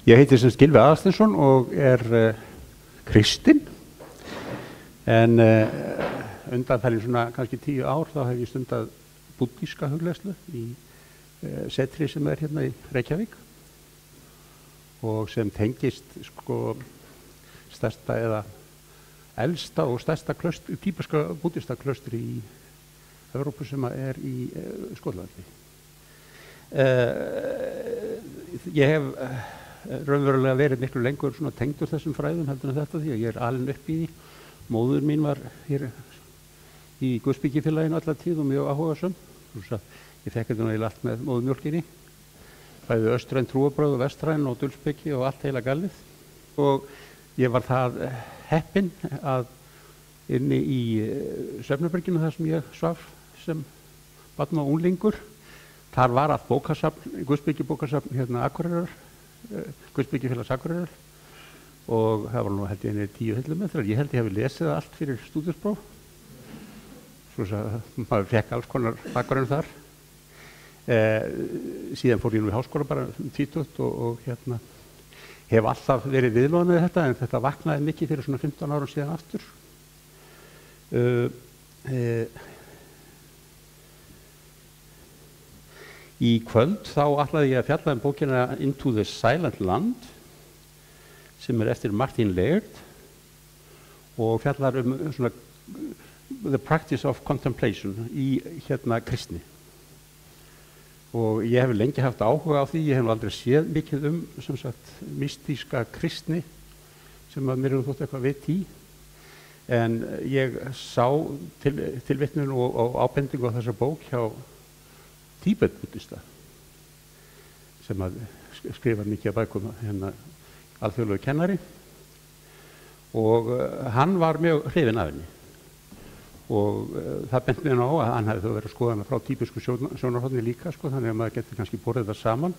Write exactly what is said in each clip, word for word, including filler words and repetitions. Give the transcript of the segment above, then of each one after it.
Ég heiti sem Gylfi Aðalsteinsson og er uh, kristinn, en uh, undanfærin svona kannski tíu ár þá hef ég stundað búddíska hugleiðslu í uh, setri sem er hérna í Reykjavík og sem tengist sko stærsta eða elsta og stærsta klaustri, típiska búddíska klaustri í Evrópu sem er í uh, Skotlandi. Uh, ég hef uh, raunverulega verið miklu lengur svona tengdur þessum fræðum heldur en þetta því að ég er alinn upp í því. Móður mín var hér í Guðsbyggifélaginu alla tíð og mjög áhugasöm. Ég fekk þetta náttúrulega allt með móðurmjólkinni. Bæði austræn trúarbrögð og vestræn og dulsbyggi og allt heila galið. Og ég var það heppinn að inni í svefnherberginu þar sem ég svaf sem barn og unglingur. Þar var allt bókasafn, Guðsbyggibókasafn hérna Akureyrar. Guðsbyggifélags Akureyrar og það var nú held ég einnig tíu hillumetrar. Ég held ég hefði lesið það allt fyrir stúdentspróf. Svo að maður fekk alls konar bakgrunn þar. Eh, síðan fór ég nú í háskóla bara tvítugt og, og hérna hef alltaf verið viðloðan við þetta en þetta vaknaði mikið fyrir svona fimmtán árum síðan aftur. Uh, uh, Í kvöld þá ætlaði ég að fjalla um bókina Into the Silent Land sem er eftir Martin Laird og fjallar um svona the practice of contemplation í hérna kristni. Og ég hef lengi haft áhuga á því, ég hef aldrei séð mikið um sem sagt mystíska kristni sem að mér hefur þótt eitthvað vit í. En ég sá til, tilvitnun og, og ábendingu á þessa bók hjá Tíbet-búddista sem að skrifa mikið af bækum hérna alþjóðlegu kennari og uh, hann var mjög hrifinn af henni og uh, það benti mér á að hann hefði þó verið að skoða hana frá tíbesku sjónarhorni líka sko, þannig að maður getur kannski borið það saman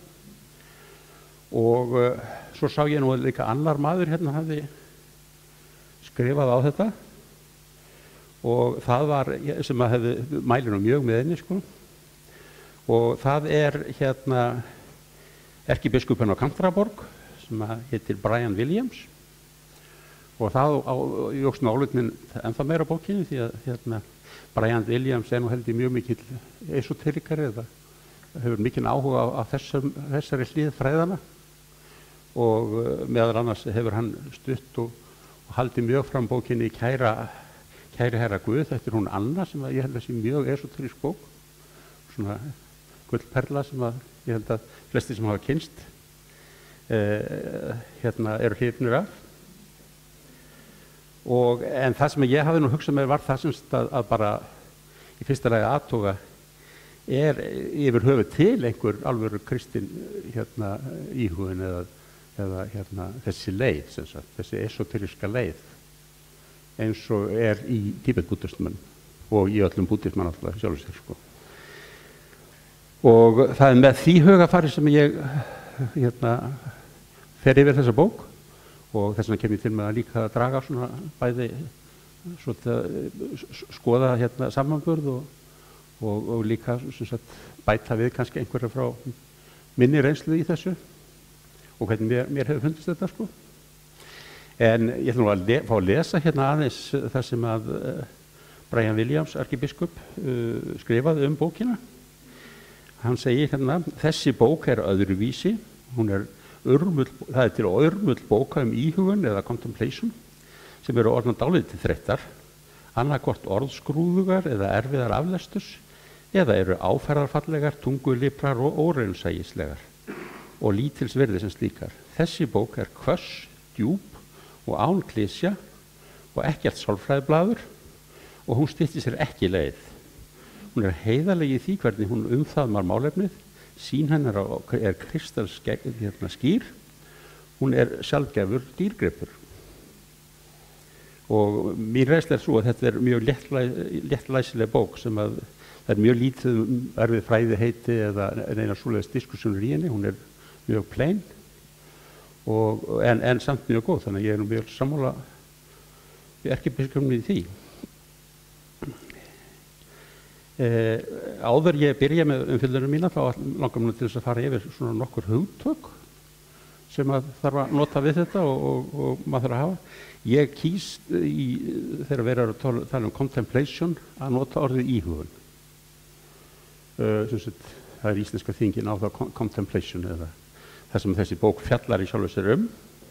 og uh, svo sá ég nú líka annar maður hérna hafði skrifað á þetta og það var sem að hefði mælir nú mjög með henni sko. Og það er hérna erkibiskupinn á Canterbury sem heitir Brian Williams og það jókst nú álit minn ennþá meira á bókinni því að hérna, Brian Williams er nú heldur mjög mikill esoterikari eða hefur mikinn áhuga á, á þessum, þessari hlið fræðana og uh, meðal annars hefur hann stutt og, og haldið mjög fram bókinni Kæra, Kæri herra Guð, þetta er hún Anna sem ég held að sé mjög esoterisk bók svona gullperla sem að ég held að flesti sem hafa kynst eh, hérna eru hrifnir af og en það sem ég hafði nú hugsað mér var það sem að, að bara í fyrsta lagi aðtoga er yfir höfuð til einhver alvöru kristin hérna íhugun eða, eða hérna þessi leið sem sagt, þessi esoteriska leið eins og er í Tíbet-búddismann og í öllum búddismann alltaf sjálfur sér sko. Og það er með því hugafari sem ég hérna, fer yfir þessa bók og þess vegna kem ég til með að líka að draga svona bæði svolítið, skoða hérna, samanburð og, og, og líka sagt, bæta við kannski einhverja frá minni reynslu í þessu og hvernig mér, mér hefur fundist þetta sko. En ég ætla nú að le, fá að lesa hérna aðeins það sem að uh, Brian Williams, erkibiskup, uh, skrifaði um bókina. Hann segir hérna, þessi bók er öðruvísi, hún er örmull, það er til örmull bóka um íhugun eða contemplation sem eru orðnar dálítið þreyttar, annarkvort orðskrúðugar eða erfiðar aflesturs eða eru áferðarfallegar, tunguliprar og óraunsæislegar og lítils virði sem slíkar. Þessi bók er hvöss, djúp og án klisja og ekkert sálfræðiblaður og hún styttir sér ekki leið. Hún er heiðarleg í því hvernig hún umfaðmar málefnið, sýn hennar er kristalskýr, skýr, hún er sjaldgæfur dýrgripur. Og mín reynsla er svo að þetta er mjög léttlæsileg bók sem að það er mjög lítið um erfið fræði heiti eða neina svoleiðis diskussjónur í henni, hún er mjög plain og, en, en samt mjög góð, þannig að ég er mjög sammála við erkibiskupnum í því. Eh, áður ég byrja með umfjöllunum mína þá langar mér til þess að fara yfir svona nokkur hugtök sem að þarf að nota við þetta og, og, og maður þarf að hafa. Ég kýs í, þegar við erum að tala um contemplation, að nota orðið íhugun. Uh, sagt, það er íslenska þýðingin á það contemplation, eða það sem þessi bók fjallar í sjálfu sér um.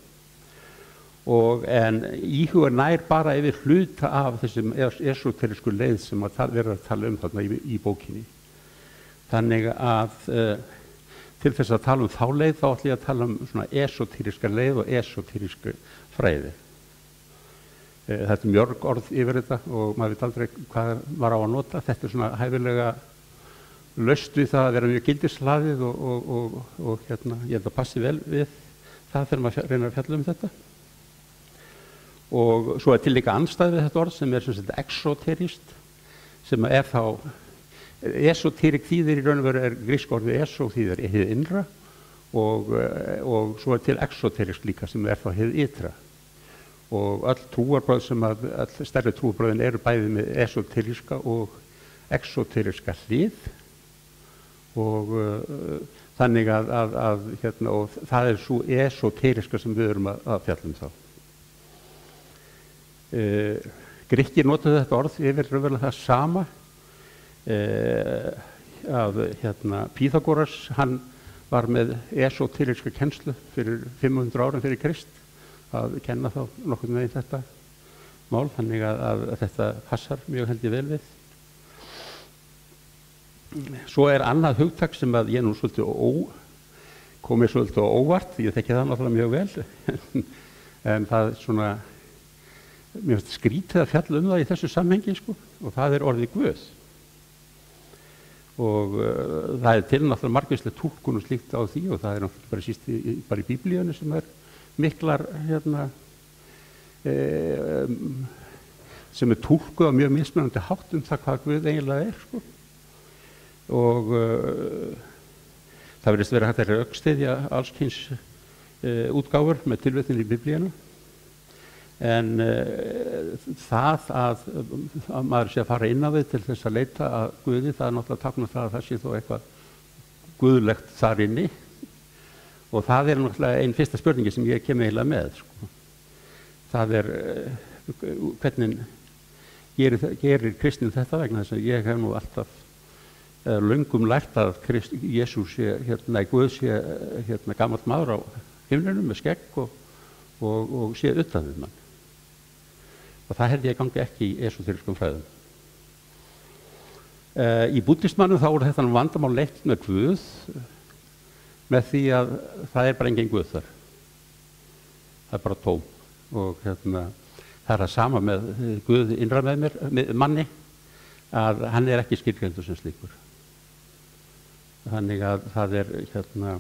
Og, en íhugun nær bara yfir hluta af þessum esoterísku leið sem að vera að tala um þarna í, í bókinni. Þannig að uh, til þess að tala um þá leið þá ætlum ég að tala um svona esoteríska leið og esoterísku fræði. Uh, þetta er mörg orð yfir þetta og maður veit aldrei hvað var á að nota. Þetta er svona hæfilega laust við það að vera mjög gildislaðið og, og, og, og hérna, ég held að passi vel við það þegar maður reynir að fjalla um þetta. Og svo er til líka andstæð við þetta orð sem er sem sagt exoterist, sem er þá esoterik þýðir í raun og veru er grísk orðið eso þýðir hið innra og, og svo er til exoterisk líka sem er þá hið ytra. Og öll trúarbröð sem að, öll stærri trúarbröðin eru bæði með esoteriska og exoteriska hlið og uh, þannig að, að, að hérna, og það er svo esoteriska sem við erum að, að fjalla um þá. Uh, Grikkir notuðu þetta orð yfir raunverulega það sama. Uh, að hérna, Pýþagóras, hann var með esoteríska kennslu fyrir fimm hundruð árum fyrir Krist að kenna þá nokkurn veginn þetta mál, þannig að, að, að þetta passar mjög held ég vel við. Svo er annað hugtak sem að ég nú svolítið ó, komið svolítið á óvart, ég þekki það náttúrulega mjög vel en það er svona mér finnst skrítið að fjalla um það í þessu samhengi sko, og það er orðið Guð. Og uh, það er til náttúrulega margvísleg túlkun og slíkt á því og það er náttúrulega bara síst í, bara í Biblíunni sem er miklar hérna e, um, sem er túlkuð á mjög mismunandi hátt um það hvað Guð eiginlega er sko. Og uh, það verðist vera hægt að rökstyðja alls kyns uh, útgáfur með tilvitnun í Biblíuna. En uh, það að, að maður sé að fara inn á við til þess að leita að Guði, það er náttúrulega táknar það að það sé þó eitthvað guðlegt þar inni. Og það er náttúrulega einn fyrsta spurningi sem ég kem eiginlega með. Sko. Það er uh, hvernig gerir, gerir kristnin þetta vegna þess að ég hef nú alltaf uh, löngum lært að Krist, Jesús sé, hérna, Guð sé hérna, gamall maður á himnunum með skegg og, og, og sé utan við mann. Og það held ég gangi ekki í esoterískum fræðum. Uh, í búddismannum þá er þetta vandamál leitt með Guð með því að það er bara engin Guð þar. Það er bara tóm. Og hérna, það er að sama með Guð innra með mér, með manni, að hann er ekki skilgreindur sem slíkur. Þannig að það er hérna,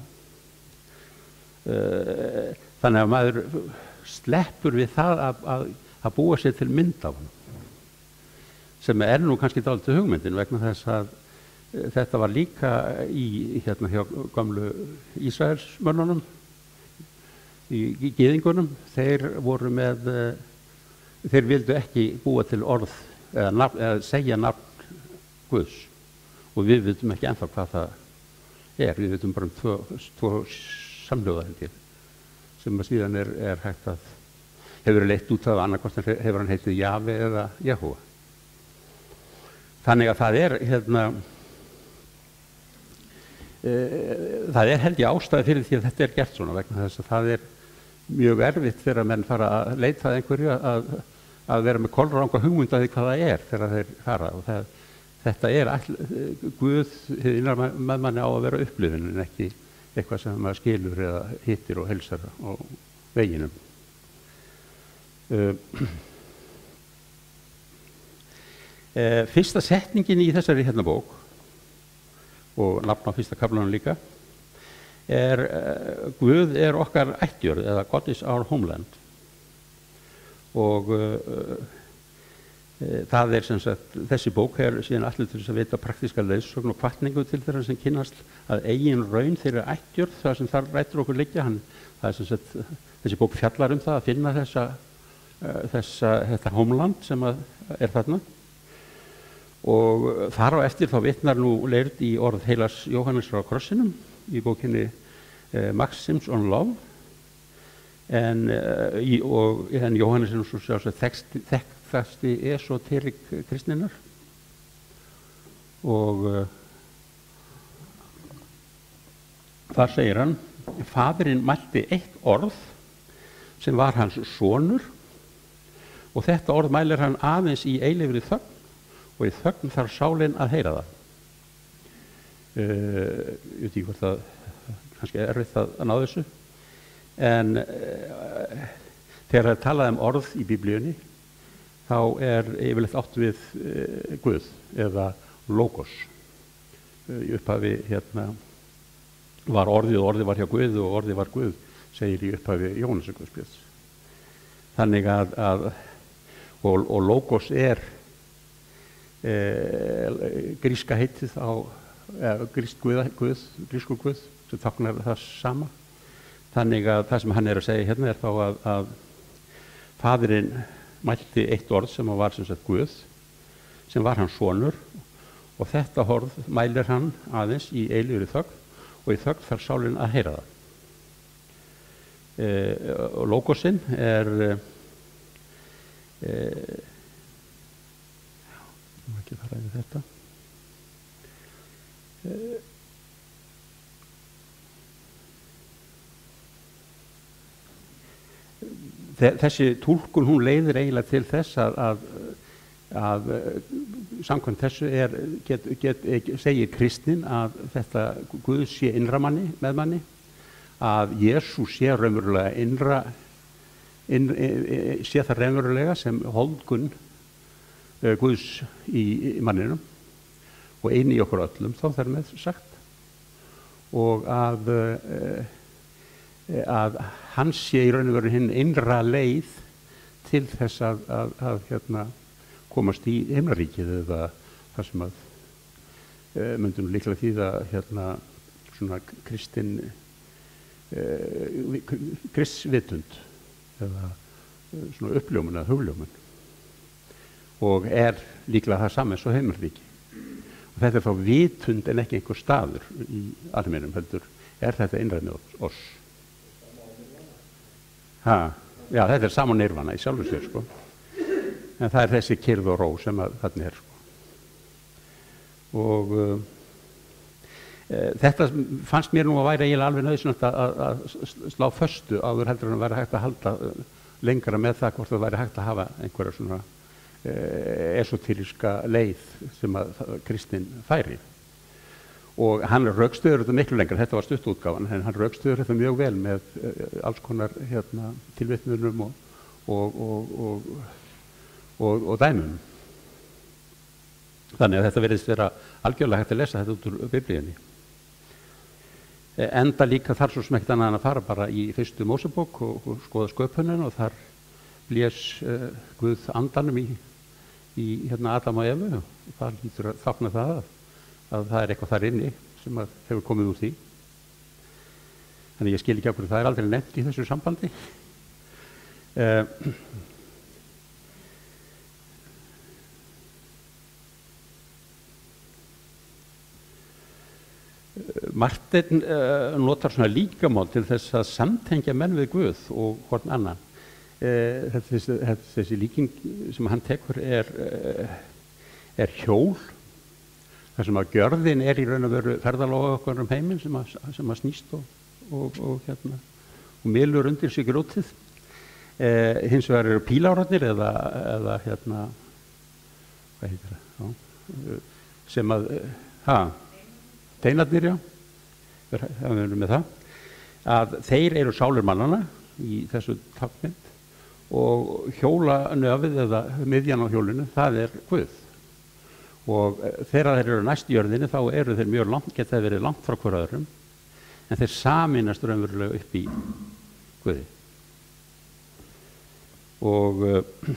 uh, þannig að maður sleppur við það að, að að búa sér til mynd af hann sem er nú kannski dálítið hugmyndin vegna þess að e, þetta var líka í hérna hjá gamlu Ísraelsmönnunum í, í gyðingunum, þeir voru með e, þeir vildu ekki búa til orð eða, nafn, eða segja nafn Guðs og við vitum ekki ennþá hvað það er, við vitum bara um tvo, tvo samljóðar sem að síðan er, er hægt að hefur leitt út af annarkvæmt hefur hann heitið Jave eða Jehova. Þannig að það er hérna e, það er held ég ástæði fyrir því að þetta er gert svona vegna þess að það er mjög erfitt þegar menn fara að leita að einhverju að, að vera með kolranga hugmynd að því hvað það er þegar þeir fara og það, þetta er all, Guð innan með manni á að vera upplifin en ekki eitthvað sem maður skilur eða hittir og heilsar á veginum. Uh, uh, fyrsta setningin í þessari hérna bók og nafn á fyrsta kaflanum líka er uh, Guð er okkar ættjörð eða God is our homeland og uh, uh, það er sem sagt þessi bók er síðan allir til þess að veita praktíska leiðsögn og hvatningu til þeirra sem kynnast að eigin raun þeirra ættjörð það sem þar rættur okkur liggja hann, það er sem sagt þessi bók fjallar um það að finna þessa þessa, þetta homeland sem er þarna og þar á eftir þá vitnar nú Leird í orð heilags Jóhannesar á krossinum í bókinni eh, Maxims on Love en, uh, í, og, en Jóhannes er nú svo sjálfsagt þekktasti esoterik kristninnar og uh, þar segir hann: Faðirinn mælti eitt orð sem var hans sonur og þetta orð mælir hann aðeins í eilífri þögn og í þögn þarf sálin að heyra það. Uh, ég veit ekki hvort það kannski er erfitt að, að ná þessu, en uh, þegar það er talað um orð í Biblíunni þá er yfirleitt átt við uh, Guð eða logos. Uh, í upphafi hérna var orðið og orðið var hjá Guð og orðið var Guð, segir í upphafi Jóhannesarguðspjalls. Þannig að, að og, og logos er e, gríska heitið á e, grísk Guð, Guð, grískur Guð sem táknar það sama. Þannig að það sem hann er að segja hérna er þá að, að faðirinn mælti eitt orð sem var sem sagt Guð, sem var hans sonur, og þetta orð mælir hann aðeins í eilífri þögn og í þögn þarf sálin að heyra það. E, og logosinn er e, ég má ekki fara yfir þetta. E, þessi túlkun hún leiðir eiginlega til þess að, að, að samkvæmt þessu er, get, get, segir kristnin að þetta Guð sé innra manni, með manni, að Jesú sé raunverulega innra, inn, sé það raunverulega sem holdgun uh, Guðs í, í manninum og eini í okkur öllum þá þar með sagt, og að, uh, að hans sé í raunverulega hinn innra leið til þess að, að, að hérna, komast í himnaríkið eða það sem að uh, myndum líklega þýða hérna, svona kristin uh, kristvitund eða uh, svona uppljómun eða hugljómun, og er líklega það saman eins og himnaríki. Og þetta er þá vitund en ekki einhver staður í alheiminum, heldur er þetta innræð með oss. Ha, já, þetta er sama nirvana í sjálfu sér, sko. En það er þessi kyrrð og ró sem að þarna er, sko. Og uh, e, þetta fannst mér nú að væri eiginlega alveg nauðsynlegt að, að slá föstu áður heldur en að væri hægt að halda lengra með það hvort það væri hægt að hafa einhverja svona e, esoteríska leið sem að kristnin færi. Og hann rökstuður þetta miklu lengra, þetta var stuttútgáfan, en hann rökstuður þetta mjög vel með e, alls konar hérna, tilvitnunum og, og, og, og Og, og dæmum. Þannig að þetta verðist vera algjörlega hægt að lesa þetta út úr Biblíunni. Enda líka þar svo sem ekkert annað en að fara bara í fyrstu Mósebók og, og skoða sköpunina, og þar blés uh, Guð andanum í, í hérna, Adam og Evu, og það lítur að þákna það að, að það er eitthvað þar inni sem að hefur komið úr því. Þannig ég skil ekki á hverju það er aldrei nefnt í þessu sambandi. Uh, Marteinn uh, notar svona líkamál til þess að samtengja menn við Guð og hvort annan. Uh, þessi, þessi líking sem hann tekur er, uh, er hjól, þar sem að gjörðin er í raun og veru ferðalóga okkur um heiminn sem að, sem að snýst og, og, og, hérna, og mylur undir sig grjótið. Uh, hins vegar eru pílárarnir eða, eða hérna, hvað heitir það? Já, sem að, ha, teinarnir, já, það verður með það, að þeir eru sálir mannana í þessu táknmynd, og hjólanöfið eða miðjan á hjólinu, það er Guð. Og þegar þeir eru næst í jörðinni þá eru þeir mjög langt, geta þeir verið langt frá hver öðrum, en þeir sameinast raunverulega upp í Guði. Og uh,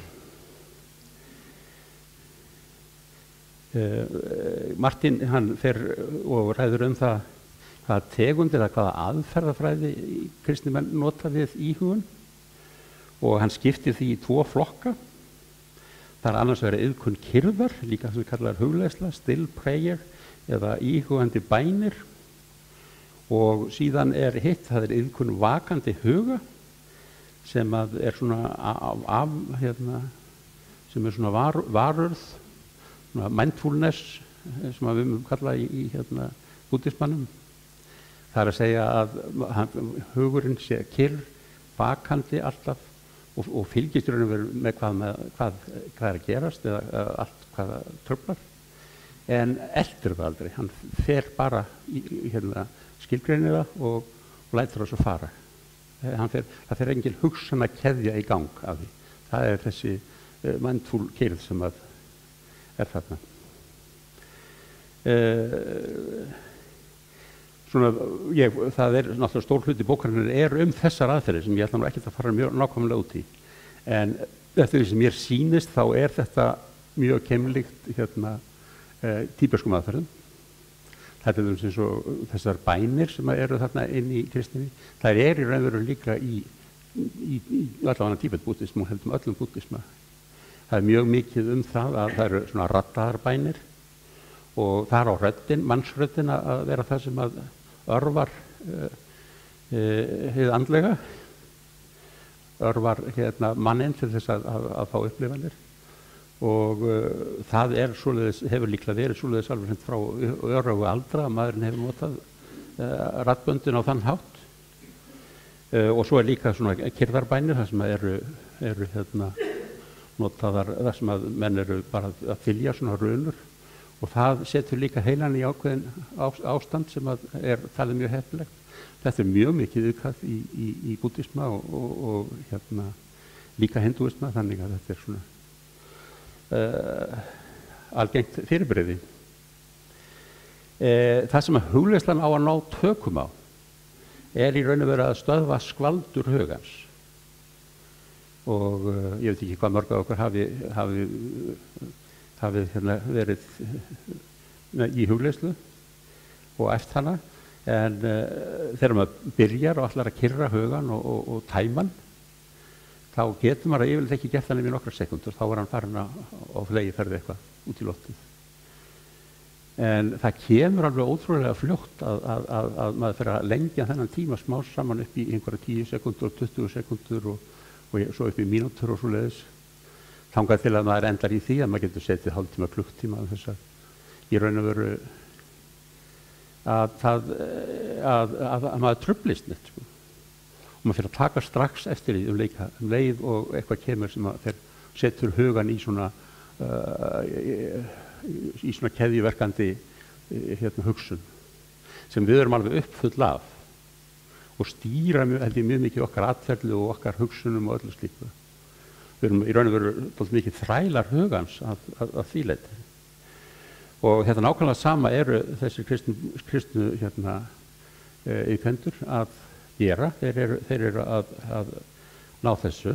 Uh, Martin hann fer og ræður um það hvaða tegundir eða hvaða aðferðafræði kristnimenn nota við íhugun, og hann skiptir því í tvo flokka. Það er annars verið iðkun kyrrðar, líka sem kallar hugleiðsla, still prayer eða íhugandi bænir, og síðan er hitt, það er iðkun vakandi huga sem að er svona af, af hérna, sem er svona var, varurð, svona mindfulness sem við mögum kalla í, í hérna, búddismannum. Það er að segja að hann, hugurinn sé kyrr, vakandi alltaf og, og fylgist í raun og veru með hvað, með hvað, hvað er að gerast eða, eða allt hvað það truflar. En eldur það aldrei, hann fer bara í, hérna, skilgreinir það og, og lætur það svo fara. Hann fer, það fer engin hugsana keðja í gang af því. Það er þessi uh, mindful kyrrð sem að er þarna. Uh, svona, ég, það er náttúrulega stór hluti bókarinnar er um þessar aðferðir sem ég ætla nú ekkert að fara mjög nákvæmlega út í. En eftir því sem mér sýnist þá er þetta mjög keimlíkt hérna, uh, tíbeskum aðferðum. Þetta er eins og þessar bænir sem eru þarna inn í kristinni. Það er í raun og veru líka í, í, í allavega tíbet-búddisma og heldur með öllum búddisma. Það er mjög mikið um það að það eru svona raddaðar bænir og það er á röddin, mannsröddin að vera það sem að örvar uh, uh, hið andlega, örvar hérna, manninn til þess að, að, að fá upplifanir. Og uh, það er svoleiðis, hefur líklega verið svoleiðis alveg hreint frá örófu aldra að maðurinn hefur notað uh, raddböndin á þann hátt uh, og svo er líka svona kyrðarbænir þar sem eru, eru hérna, notaðar þar sem að menn eru bara að fylja svona runur og það setur líka heilan í ákveðin ástand sem að er talið mjög heppilegt. Þetta er mjög mikið viðkvæmt í, í, í búddisma og, og, og hérna, líka hindúisma þannig að þetta er svona Uh, algengt fyrirbrigði. Uh, það sem að hugleiðslan á að ná tökum á er í raun og veru að stöðva skvaldur hugans og uh, ég veit ekki hvað mörg af okkur hafi, hafi, hafi hérna, verið uh, í hugleiðslu og eftir hana en uh, þegar maður byrjar og allar að kyrra hugan og, og, og tæman þá getur maður yfirleitt ekki gert hann yfir nokkra sekundur, þá er hann farin á flegiferði eitthvað út í loftið. En það kemur alveg ótrúlega fljótt að, að, að, að maður fyrir að lengja þennan tíma smá saman upp í einhverja tíu sekundur og tuttugu sekundur og, og svo upp í mínútur og svo leiðis. Þangað til að maður endar í því að maður getur setið hálftíma, klukktíma af þess að í raun og veru að, að, að, að, að maður trublist neitt, sko. Og maður fyrir að taka strax eftir því um, leika, um leið og eitthvað kemur sem að þeir setur hugan í svona uh, í, í svona keðjuverkandi hérna, hugsun sem við erum alveg uppfull af og stýra mjög, held ég, mjög mikið okkar atferðli og okkar hugsunum og öllu slíku. Við erum í raun og veru dálítið mikið þrælar hugans að, að, að því leyti. Og þetta nákvæmlega sama eru þessi kristnu, kristnu hérna, e, yfendur að gera, þeir eru, þeir eru að, að ná þessu.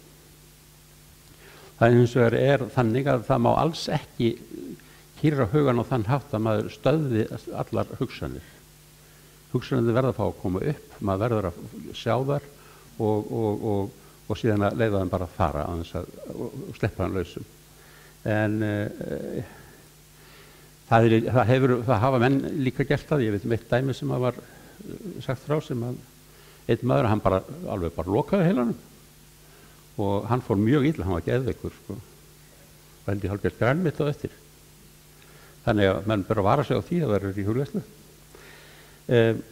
Það er hins vegar er þannig að það má alls ekki kýra hugan á þann hátt að maður stöðvi allar hugsanir. Hugsanir verða að fá að koma upp, maður verður að sjá þar og, og, og, og síðan að leiða þeim bara að fara á þess að og, og sleppa hann lausum. En uh, það, er, það, hefur, það hafa menn líka gert það, ég veit um eitt dæmi sem að var sagt frá sem að einn maður, hann bara alveg bara lokaði heilanum og hann fór mjög illa, hann var geðveikur sko, og held ég hálfgert grænmitt á eftir. Þannig að menn bör að vara sig á því að verður í hugleiðslu. Um,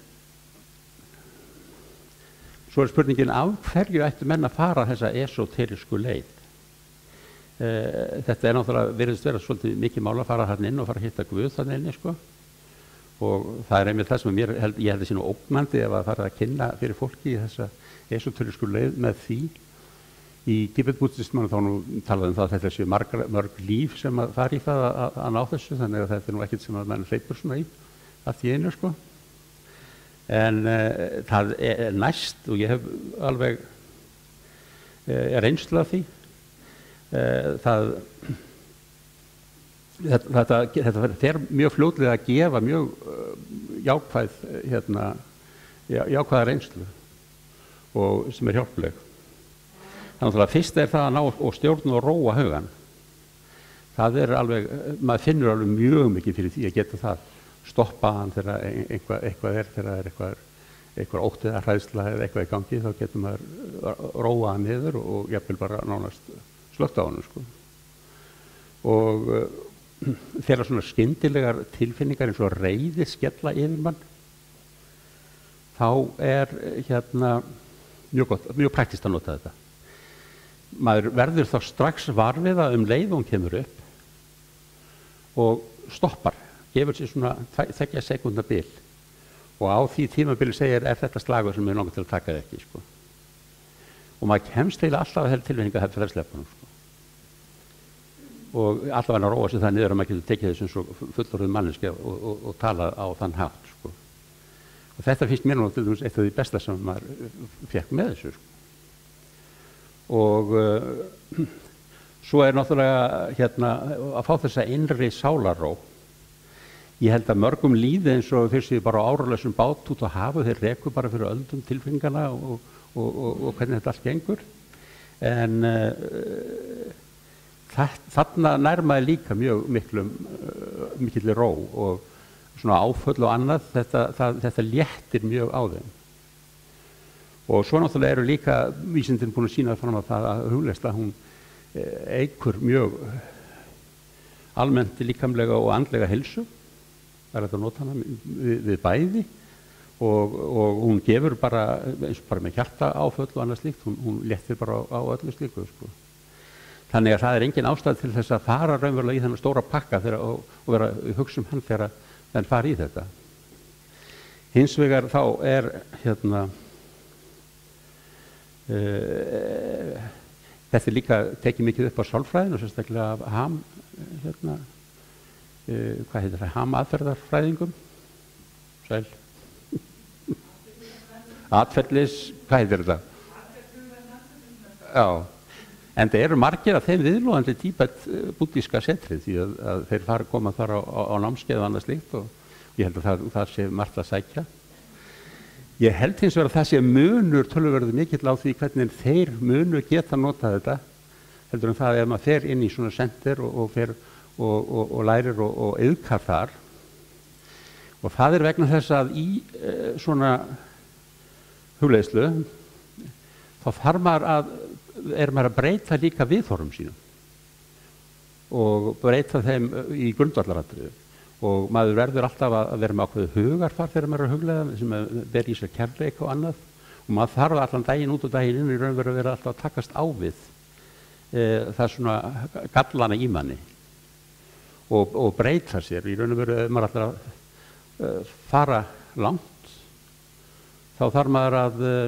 svo er spurningin af hverju ættu menn að fara þessa esoterísku leið. Uh, þetta er náttúrulega virðist vera svolítið mikið mál að fara þarna inn og fara að hitta Guð þarna inni sko. Og það er einmitt það sem mér held, ég held að sé nú ógnandi ef að fara að kynna fyrir fólki í þessa esoterísku leið með því. Í tíbet-búddismanum þá nú talaði um það að þetta séu mörg líf sem að fara í það að, að, að ná þessu, þannig að þetta er nú ekkert sem að menn hleypur svona í að því einu sko. En uh, það er næst og ég hef alveg uh, reynslu af því. Uh, það Þetta, þetta, þetta fer mjög fljótlega að gefa mjög uh, jákvæð, hérna, já, jákvæða reynslu og sem er hjálpleg. Þannig að fyrst er það að ná og stjórn og róa hugan. Það er alveg, maður finnur alveg mjög mikið fyrir því að geta það. Stoppa hann þegar eitthvað, eitthvað er, þegar er eitthvað, eitthvað ótt eða hræðsla eða eitthvað í gangi, þá getur maður róa hann niður og jafnvel bara nánast slökkt á hann, sko. Og uh, þegar svona skyndilegar tilfinningar eins og reiði skella yfir mann, þá er hérna mjög gott, mjög praktist að nota þetta. Maður verður þá strax varfiða um leið og hún kemur upp og stoppar, gefur sér svona tveggja sekúndna bil og á því tímabili segir er þetta slagur sem ég langar til að taka þig ekki, sko. Og maður kemst eiginlega alltaf að þeirra tilfinninga hefði fyrir sleppunum, sko. Og alltaf hann að róa sig það niður að maður getur tekið þessum svo fullorðið manneskja og, og, og tala á þann hátt, sko. Og þetta finnst mér nú eitt af því besta sem maður fekk með þessu, sko. Og uh, svo er náttúrulega hérna að fá þessa innri sálarró. Ég held að mörgum líði eins og þeir séu bara á áralausum bát út á hafu, þeir reku bara fyrir öldum tilfinningana og, og, og, og hvernig þetta allt gengur. En uh, þarna nærmaði líka mjög miklum, uh, mikilli ró og svona áföll og annað, þetta, það, þetta léttir mjög á þeim. Og svo náttúrulega eru líka vísindin búin að sýna fram á það að hugleiðsla hún eykur mjög almennt líkamlega og andlega heilsu. Það er þetta að nota hana við, við bæði og, og hún gefur bara, eins og bara með hjarta áföll og annað slíkt, hún, hún léttir bara á, á öllu slíku, sko. Þannig að það er engin ástæð til þess að fara raunverulega í þennan stóra pakka þeirra, og, og vera hugsa um hann þegar hann fari í þetta. Hins vegar þá er hérna Uh, þetta er líka tekið mikið upp á sálfræðin og sérstaklega af ham hérna, uh, hvað heitir það, ham aðferðarfræðingum sæl atferðlis, hvað heitir þetta? Já, en það eru margir af þeim viðlóðandi Tíbet búddíska setrið því að, að þeir fara koma þar á, á, á námskeið og annað slíkt og ég held að það, það sé margt að sækja. Ég held hins vegar að það sé munur töluvörðu mikill á því hvernig þeir munu geta nota þetta heldur en það ef maður fer inn í svona senter og, og, fer, og, og, og lærir og, og auðkar þar og það er vegna þess að í e, svona hugleiðslu þá þarf maður að er maður að breyta líka viðhorfum sínum og breyta þeim í grundvallaratriðu. Og maður verður alltaf að vera með ákveðu hugarfar þegar maður er að hugleiða sem ber í sér kærleik og annað og maður þarf allan daginn út og daginn inn í raun veru að vera alltaf að takast á við e, það er svona gallana í manni og, og breyta sér í raun og veru ef maður alltaf að e, fara langt þá þarf maður að e,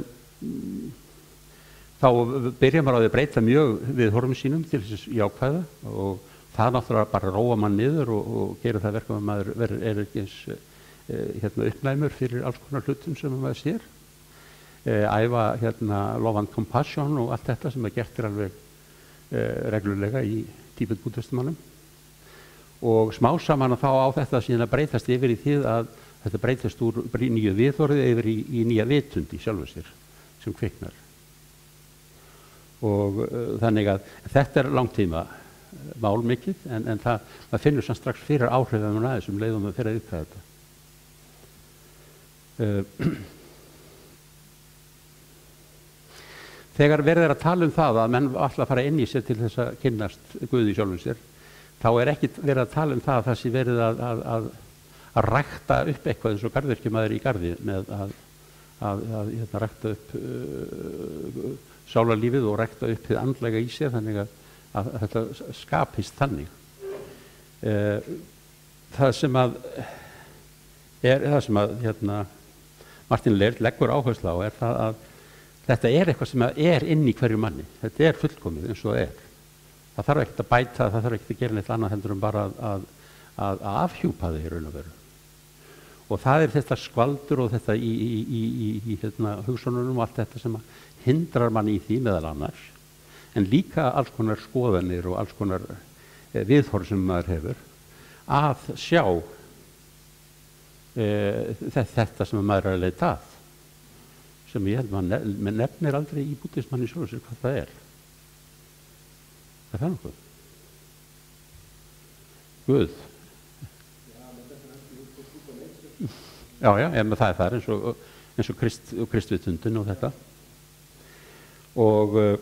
þá byrja maður á því að breyta mjög við horfum sínum til þess jákvæða og það náttúrulega bara róa mann niður og, og gera það verkum að maður ver, er ekki eins e, hérna, uppnæmur fyrir alls konar hlutum sem maður sér. E, æfa hérna, love and compassion og allt þetta sem er gert er alveg e, reglulega í Tíbet-búddistamannum. Og smá saman að þá á þetta síðan að breytast yfir í því að þetta breytast úr nýju viðhorfið yfir í, í nýja vitund í sjálfu sér sem kviknar. Og e, þannig að þetta er langtíma mál mikið, en, en það, það finnur sann strax fyrir áhrifum og aðeins um leiðum að fyrir að yfka þetta. Uh, Þegar verið er að tala um það að menn ætla að fara inn í sér til þess að kynnast Guði í sjálfum sér, þá er ekki verið að tala um það að það sé verið að, að, að, að rækta upp eitthvað eins og garðvirkjumaður í garði með að, að, að hérna, rækta upp uh, sálarlífið og rækta upp hið andlega í sér, þannig að að þetta skapist þannig. Það sem að er það sem að hérna, Martin Laird leggur áherslu á er það að þetta er eitthvað sem er inn í hverju manni. Þetta er fullkomið eins og það er. Það þarf ekkert að bæta, það þarf ekkert að gera neitt annað heldur en bara að, að, að, að afhjúpa þig í raun og veru. Og það er þetta skvaldur og þetta í, í, í, í, í hérna, hugsununum og allt þetta sem hindrar mann í því meðal annars. En líka alls konar skoðanir og alls konar eh, viðhorf sem maður hefur að sjá eh, þetta sem maður er að leita að sem ég held maður nef nefnir aldrei í búddismanni sjálfur sér hvað það er. Það er það nokkuð. Guð. Já, já, en það er það eins og, eins og krist, kristvitundin og þetta. og uh,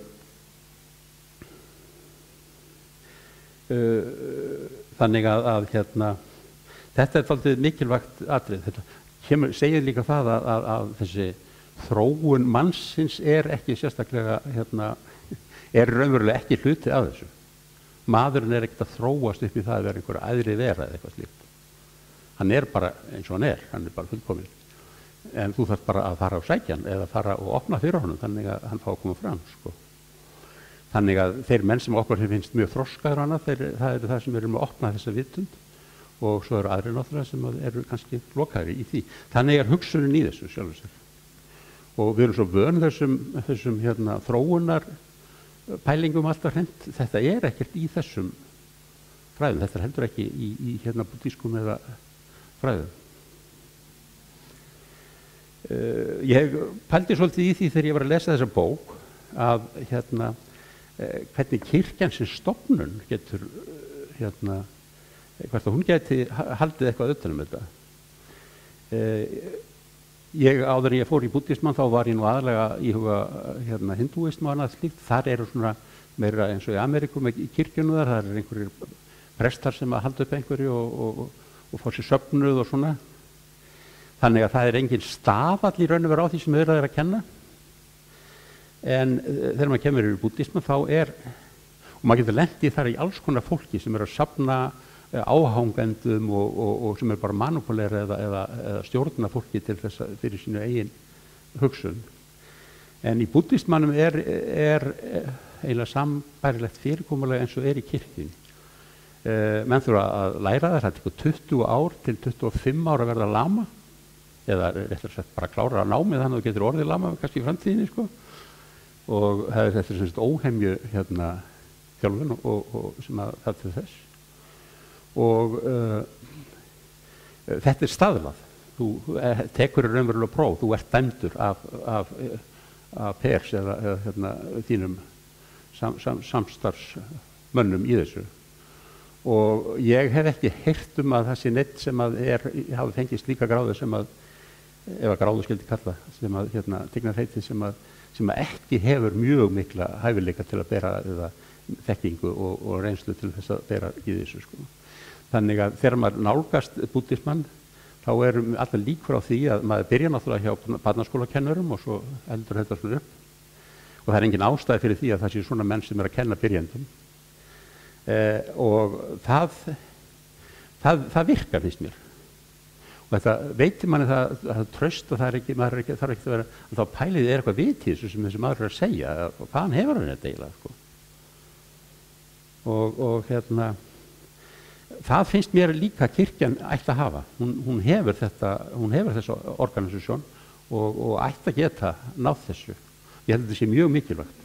uh, þannig að, að hérna, þetta er svolítið mikilvægt atrið. Þetta kemur, segir líka það að, að, að þessi þróun mannsins er ekki sérstaklega, hérna, er raunverulega ekki hluti af þessu. Maðurinn er ekkert að þróast upp í það að vera einhverja æðri vera eða eitthvað slíkt. Hann er bara eins og hann er, hann er bara fullkominn. En þú þarf bara að fara á sækjan eða fara og opna fyrir honum þannig að hann fá að koma fram, sko. Þannig að þeir menn sem okkur finnst mjög þroskaður hana, þeir, það eru það sem eru með að opna þessa vitund og svo eru aðrir náttúrulega sem eru kannski lokaðri í því. Þannig er hugsunin í þessu sjálfur sér. Og við erum svo vön þessum, þessum hérna, þróunar pælingum alltaf hreint. Þetta er ekkert í þessum fræðum. Þetta er heldur ekki í, í hérna búddískum eða fræðum. Uh, ég pældi svolítið í því þegar ég var að lesa þessa bók að hérna, uh, hvernig kirkjan sem stofnun getur uh, hérna, hvert að hún geti haldið eitthvað utan um þetta. Uh, ég áður en ég fór í búddismann þá var ég nú aðalega í huga hérna, hindúism og annað slíkt. Þar eru svona meira eins og í Ameríku með kirkjunu þar, þar er einhverjir prestar sem að halda upp einhverju og, og, og fá sér söfnuð og svona. Þannig að það er engin stafall í raun og veru á því sem þeir eru að kenna. En þegar maður kemur yfir búddismann þá er, og maður getur lent í þar í alls konar fólki sem eru að safna áhangendum og, og, og sem eru bara manipulera eða, eða, eða stjórna fólki til þess að fyrir sínu eigin hugsun. En í búddismannum er, er eiginlega sambærilegt fyrirkomulega eins og er í kirkjunni. Uh, menn þurfa að læra það, það tekur tuttugu ár til tuttugu og fimm ár að verða lama, eða réttar sagt bara klára að námið þannig að þú getur orðið lama kannski í framtíðinni, sko. Og það er þetta sem óhemju hérna, þjálfun og, og, og sem að það til þess. Og uh, þetta er staðlað. Þú tekur raunverulega próf, þú ert dæmdur af, af, af pers eða, eða hérna, þínum sam, sam, samstarfsmönnum í þessu. Og ég hef ekki heyrt um að það sé neitt sem að er, hafi fengist líka gráðu sem að, ef að gráðu skildi kalla, sem að hérna, tignar heiti sem að, sem að ekki hefur mjög mikla hæfileika til að bera eða þekkingu og, og reynslu til þess að bera í þessu, sko. Þannig að þegar maður nálgast búddismann þá erum alltaf líkur á því að maður byrja náttúrulega hjá barnaskólakennurum og svo heldur þetta svona upp. Og það er engin ástæði fyrir því að það sé svona menn sem er að kenna byrjendum. Eh, og það, það, það virkar finnst mér. Og þetta veitir manni það, það tröst og það er ekki, maður er ekki, þarf ekki að vera, þá pælið er eitthvað vit í þessu sem þessi maður er að segja og hvaðan hefur hann þetta eiginlega, sko. Og, og hérna, það finnst mér líka kirkjan ætti að hafa. Hún, hún hefur þetta, hún hefur þessa organisasjón og, og ætti að geta náð þessu. Ég held að þetta sé mjög mikilvægt.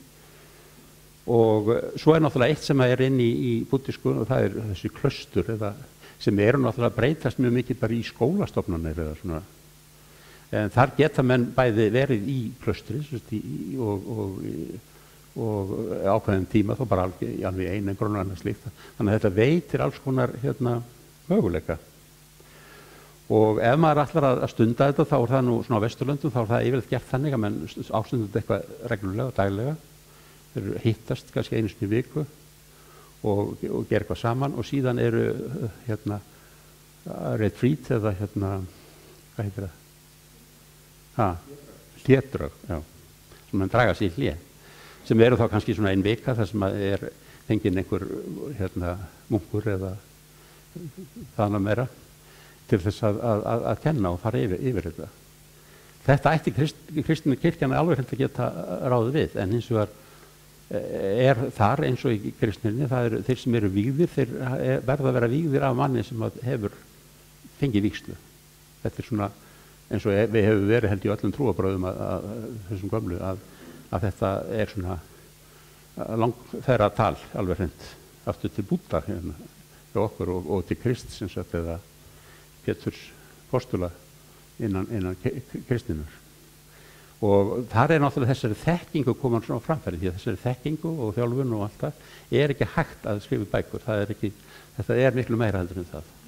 Og svo er náttúrulega eitt sem er inn í, í búddísku og það er þessi klaustur eða, sem eru náttúrulega breytast mjög mikið bara í skólastofnanir eða svona. En þar geta menn bæði verið í klaustri og, og, og ákveðin tíma þó bara alveg, alveg einu grunn og annað slíkt. Þannig að þetta veitir alls konar hérna, möguleika. Og ef maður ætlar að stunda þetta þá er það nú svona á Vesturlöndum þá er það yfirleitt gert þannig að menn ástundum þetta eitthvað reglulega og daglega. Þeir hittast kannski einu sinni í viku og, og gera eitthvað saman og síðan eru hérna retreat eða hérna, hvað heitir það? Ha, hlédrög, já, sem mann draga sig í hlé, sem eru þá kannski svona ein vika þar sem er fenginn einhver hérna munkur eða þannig meira til þess að, að, að, að kenna og fara yfir, yfir þetta. Þetta ætti krist, kristinu kirkjana alveg hreint að geta ráðið við, en hins vegar er þar eins og í kristninni, það eru þeir sem eru vígðir, þeir verða að vera vígðir af manni sem hefur fengið vígslu. Þetta er svona eins og við hefur verið held í öllum trúarbrögðum að, að, þessum gömlu að, að þetta er svona langferra tal alveg hreint aftur til Búdda hérna hjá okkur og, og til Krist sem sagt eða Péturs postula innan, innan kristninnar. Og þar er náttúrulega þessari þekkingu komin svona á framfæri því að þessari þekkingu og þjálfun og allt það er ekki hægt að skrifa bækur. Það er ekki, þetta er miklu meira heldur en það.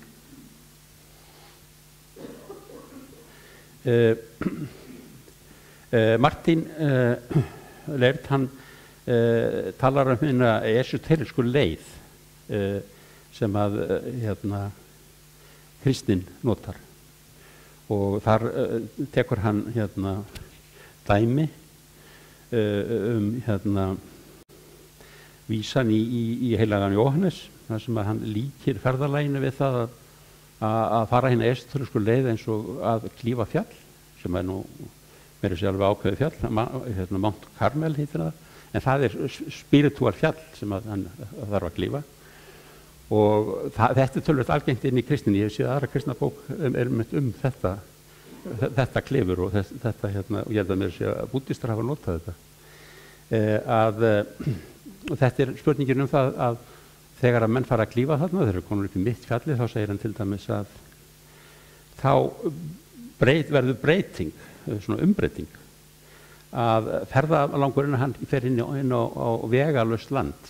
Uh, uh, Martin uh, Laird, hann uh, talar um hérna esoterísku leið uh, sem að uh, hérna, kristnin notar og þar uh, tekur hann hérna, dæmi uh, um hérna, vísan í, í, í heilagan Jóhannes þar sem að hann líkir ferðalaginu við það að, að fara hérna esoterísku leið eins og að klífa fjall sem er nú meira sér alveg ákveðið fjall, hérna Mount Carmel heitir það, en það er spiritual fjall sem að hann þarf að klífa og það, þetta er tölvöld algengt inn í kristninni. Ég sé að aðra kristna bók er mynd um þetta þetta klifur og þess, þetta hérna, og ég held að mér sé að búddistar hafa notað þetta eh, að og þetta er spurningin um það að þegar að menn fara að klífa þarna, þeir eru konur upp í mitt fjalli, þá segir hann til dæmis að þá breyt, verður breyting, svona umbreyting að ferðalangurinn hann fer inn, inn á, á vegalöst land.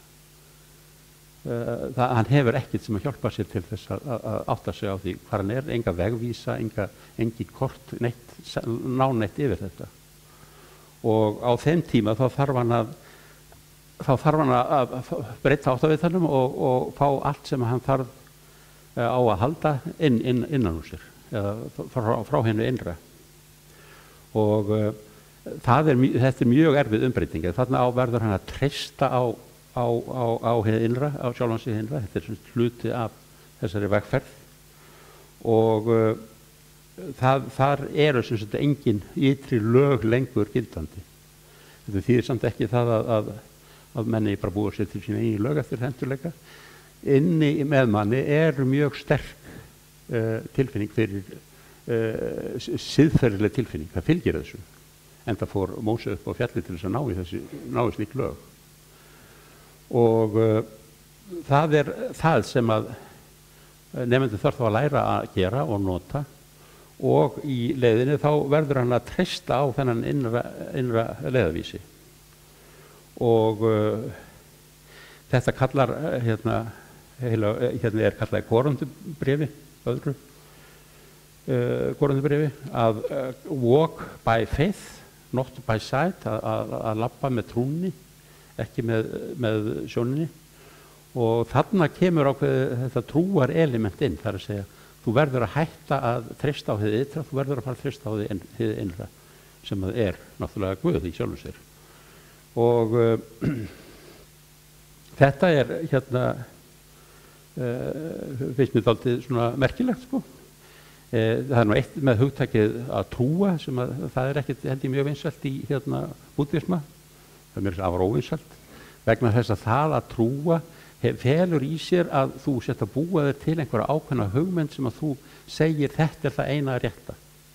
Uh, það, hann hefur ekkert sem að hjálpa sér til þess að, að átta sig á því hvað hann er, enga vegvísa, enga, engi kort, neitt, ná neitt yfir þetta. Og á þeim tíma þá þarf hann að, þá þarf hann að breyta áttavitanum og, og fá allt sem hann þarf uh, á að halda inn, inn, innan úr sér, eða frá, frá hennu innra. Og uh, það er, þetta er mjög erfið umbreyting. Þarna á verður hann að treysta á á, á, á hið innra, á sjálfan sig innra. Þetta er svona hluti af þessari vegferð og uh, það, þar eru sem sagt engin ytri lög lengur gildandi. Þetta þýðir samt ekki það að, að, að menni bara búa sér til sína eigin lög eftir henturleika. Inni með manni er mjög sterk uh, tilfinning fyrir uh, siðferðileg tilfinning. Það fylgir þessu. Enda fór Móse upp á fjalli til þess að ná í þessi, ná í slík lög. Og uh, það er það sem að nefndur þarf þá að læra að gera og nota og í leiðinni þá verður hann að treysta á þennan innra, innra leiðavísi. Og uh, þetta kallar hérna, heila, hérna er kallað Korintubréfi, öðru uh, Korintubréfi að uh, walk by faith, not by sight, að, að, að labba með trúnni, ekki með, með sjóninni. Og þarna kemur ákveð þetta trúar element inn, þar að segja þú verður að hætta að treysta á hið ytra, þú verður að fara að treysta á hið innra sem það er náttúrulega Guð í sjálfum sér. Og uh, þetta er hérna uh, finnst mér dálítið svona merkilegt sko. Uh, það er nú eitt með hugtakið að trúa sem að það er ekkert held ég mjög vinsælt í hérna búddisma. Það er mér afar óvinsælt vegna þess að það að trúa felur í sér að þú sett að búa þér til einhverja ákveðna hugmynd sem að þú segir þetta er það eina rétta.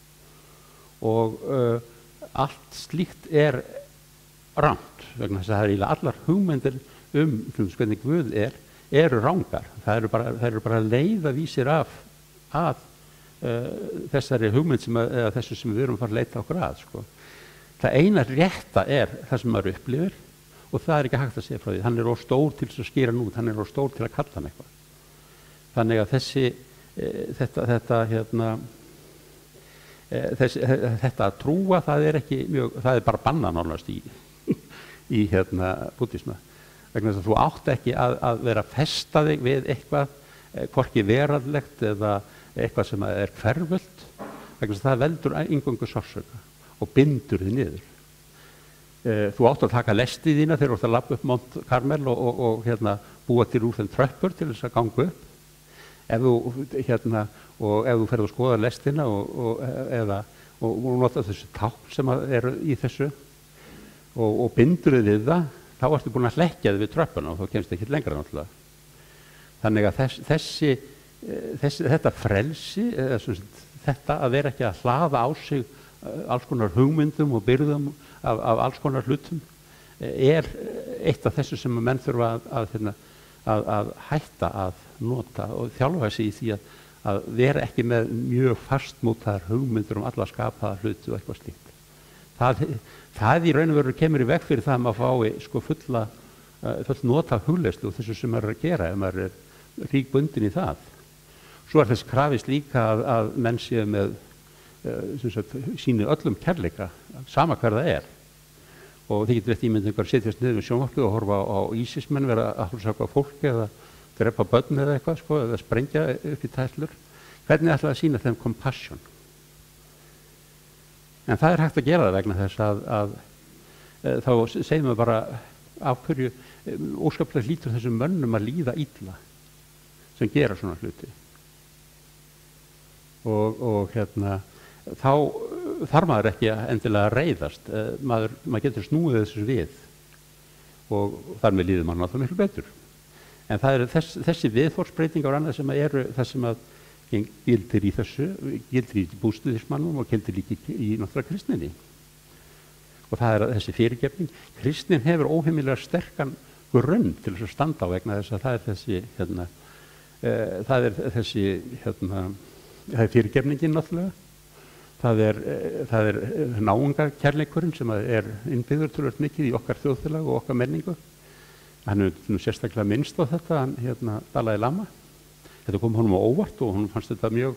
Og uh, allt slíkt er rangt vegna þess að það er eiginlega allar hugmyndir um hvernig Guð er, eru rangar. Það eru bara, það eru bara leiðavísir af að uh, þessari hugmynd sem að, eða þessu sem við erum að fara að leita okkur að sko. Það eina rétta er það sem maður upplifir og það er ekki hægt að segja frá því. Hann er of stór til að skýra hann út, hann er of stór til að kalla hann eitthvað. Þannig að þessi, e, þetta, þetta, hérna, e, þessi, þetta að trúa, það er ekki mjög, það er bara bannað nánast í, í hérna búddisma. Vegna þess að þú átt ekki að, að vera að festa þig við eitthvað, e, hvorki veraldlegt eða eitthvað sem er hverfult, vegna þess að það veldur eingöngu sársauka og bindur þig niður. Þú átt að taka lestið þína þegar þú átt að labba upp Mount Carmel og, og, og hérna, búa til úr þeim tröppur til þess að ganga upp. Ef þú, hérna, og ef þú ferð að skoða lestina og, og, eða, og, og nota þessu tákn sem eru í þessu og, og bindur þið við það, þá ertu búin að hlekkja þið við tröppuna og þá kemst ekki lengra náttúrulega. Þannig að þess, þessi, þessi, þetta frelsi, þetta að vera ekki að hlaða á sig alls konar hugmyndum og byrðum af, af alls konar hlutum er eitt af þessu sem menn þurfa að, að, hérna, að, að hætta að nota og þjálfa sig í því að, að vera ekki með mjög fastmótaðar hugmyndur um alla skapaða hluti og eitthvað slíkt. Það, það í raun og veru kemur í veg fyrir það að maður fái sko fulla, full nota hugleiðslu og þessu sem maður er að gera ef maður er ríkbundin í það. Svo er þess krafist líka að, að menn séu með sýnir öllum kærleika sama hver það er og þið getur eftir ímyndingar að setjast niður við sjónvarpið og horfa á, á ísismenn vera að hlusta fólk eða drepa börn eða eitthvað sko, eða sprengja upp í tætlur. Hvernig ætlaði að sýna þeim compassion? En það er hægt að gera það vegna þess að, að, að þá segjum við bara af hverju óskaplega hlýtur þessum mönnum að líða illa sem gera svona hluti. Og, og hérna, þá þarf maður ekki endilega að reiðast. Maður, maður getur snúið þessu við og þar með líður mann alltaf miklu betur. En það eru þess, þessi viðhorfsbreytingar og annað sem eru það sem að gildir í þessu, gildir í bústuðismannum og gildir líka í, í náttúrulega kristninni. Og það er þessi fyrirgefning. Kristnin hefur óheimilega sterkan grunn til þess að standa á vegna þess að það er þessi, hérna, e, það er þessi, hérna, það er fyrirgefningin náttúrulega. Það er, það er náungakærleikurinn sem er innbyggður töluvert mikið í okkar þjóðfélag og okkar menningu. Hann er nú sérstaklega minnst á þetta, hann hérna Dalai Lama. Þetta kom honum á óvart og honum fannst þetta mjög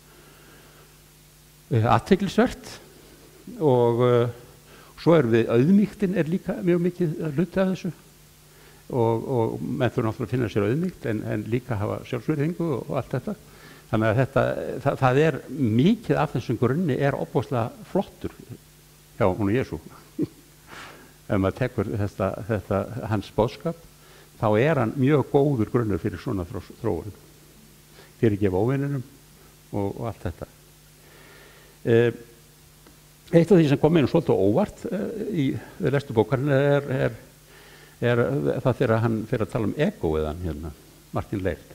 athyglisvert. Og uh, svo er við auðmýktin er líka mjög mikið hluti af þessu. Og, og menn þurfa náttúrulega að finna sér auðmýkt en, en líka hafa sjálfsvirðingu og, og allt þetta. Þannig að þetta, það, það er mikið af þessum grunni er opaslega flottur hjá hún Jesú. Ef maður tekur þetta, þetta hans boðskap, þá er hann mjög góður grunnur fyrir svona þróun. Fyrirgefa óvininum og, og allt þetta. Eh, eitt af því sem kom mér svolítið óvart eh, í lestu bókarinn er, er, er það þegar hann fyrir að tala um egoiðan hérna, Martin Leirt.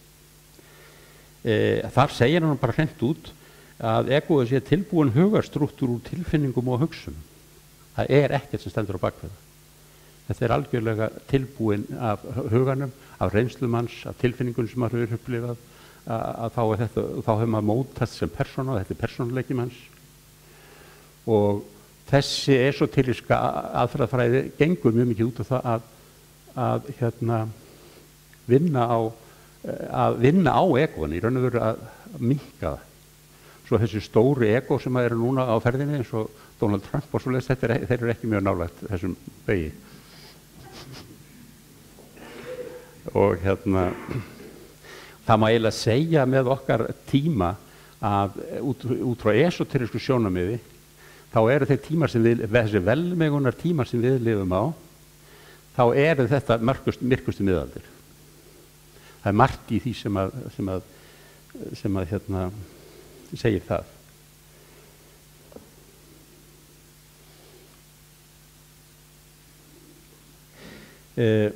E, þar segir hann bara hreint út að egoið sé tilbúin hugarstrúktúr úr tilfinningum og hugsun. Það er ekkert sem stendur á bakvið. Þetta er algjörlega tilbúin af huganum, af reynslumanns, af tilfinningun sem maður hefur upplifað, að, að þá, er þetta, þá hefur maður mótast sem persóna, þetta er persónuleiki manns. Og þessi esoteríska aðferðafræði gengur mjög mikið út af það að, að hérna, vinna á að vinna á egoinu, í raun og veru að minnka það. Svo þessi stóru ego sem eru núna á ferðinni eins og Donald Trump og svoleiðis, þetta er, þeir eru ekki mjög nálægt þessum vegi. Og hérna, það má eiginlega segja með okkar tíma að út, út frá esoterísku sjónarmiði, þá eru þeir tímar sem við, þessi velmegunar tímar sem við lifum á, þá eru þetta myrkustu, myrkustu miðaldir. Það er margt í því sem að, sem að, sem að hérna, segir það. Eh,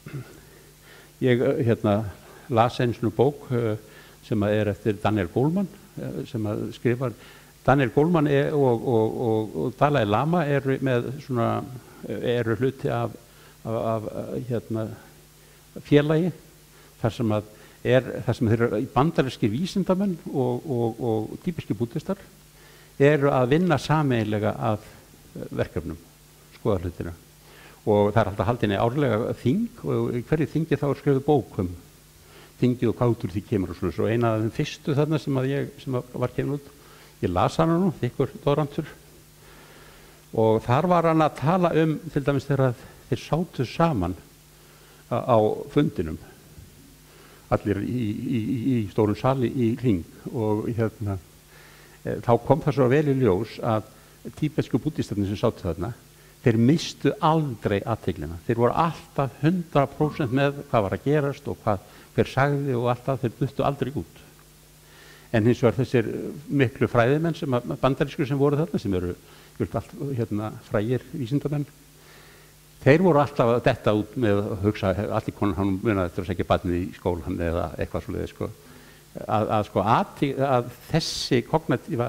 ég hérna, las einu svona bók eh, sem að er eftir Daniel Goleman, eh, sem að skrifar. Daniel Goleman er, og, og, og, og Dalai Lama eru með svona, eru hluti af, af, af hérna, félagi. Þar sem, að er, þar sem þeir eru bandarískir vísindamenn og, og, og típiskir búddistar eru að vinna sameiginlega að verkefnum, skoða hlutina. Og það er alltaf haldinni árlega þing og í hverju þingi þá er skrifuð bók um þingið og hvað út úr því kemur og svona. Og eina af þeim fyrstu þarna sem, að ég, sem að var kemur út, ég las hana nú, þykkur doðrantur. Og þar var hann að tala um, til dæmis þegar þeir sátu saman á, á fundinum. Allir í, í, í stórum sali í hring og hérna, e, þá kom það svo vel í ljós að tíbetsku búddistarnir sem sátu þarna, þeir mistu aldrei athyglinna. Þeir voru alltaf hundrað prósent með hvað var að gerast og hvað, hver sagði og alltaf, þeir duttu aldrei út. En hins vegar þessir miklu fræðimenn sem bandarísku sem voru þarna, sem eru allt, hérna, frægir vísindamenn, þeir voru alltaf að detta út með að hugsa, allir konar hann munaði eftir að segja barnið í skólan eða eitthvað svoleiðis, sko. Að, að, sko, að, að þessi kognitífa